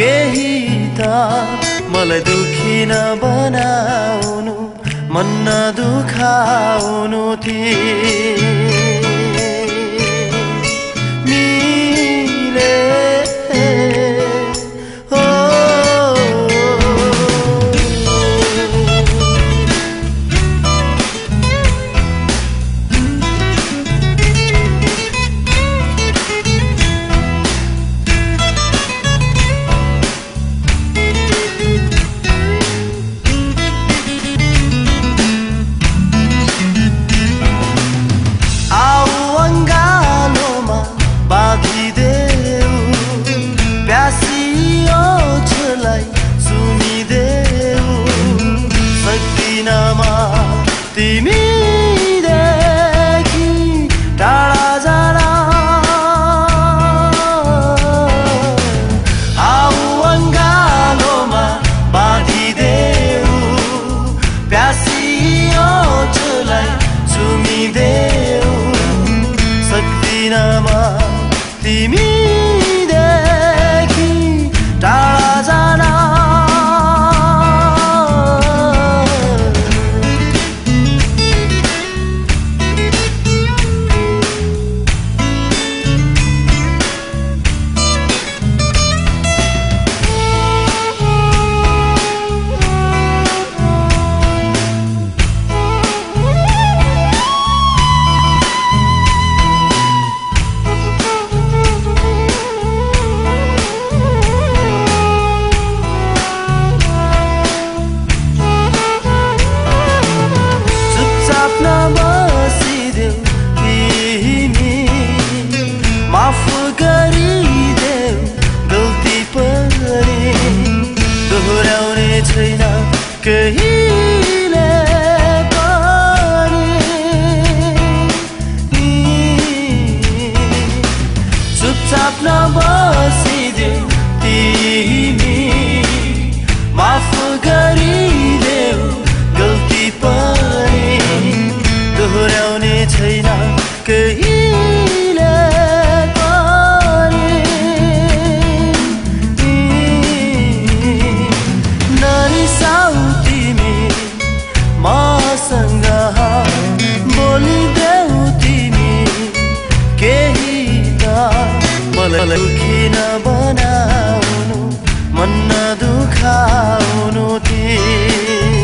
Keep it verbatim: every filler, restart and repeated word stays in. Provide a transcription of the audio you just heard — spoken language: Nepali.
केही त मलाई दुखी नबनाउनु मन नदुखाउनु तिमीले हो तिमीदेखि टाढा जान आऊ अङ्गालोमा बाँधिदेऊ प्यासियो ओठलाई चुमिदेऊ सक्दिनमा तिमीदेखि टाढा जान माफ गरिदेऊ गल्ती पनि दोहोऱ्याउने छैन कहिले पनि चुपचाप नबसिदेऊ तिमी माफ गरिदेऊ गल्ती पनि दोहोऱ्याउने छैन कहिले बोलिदेऊ तिमी केही त मलाई दुखी नबनाउनु मन नदुखाउनु तिमी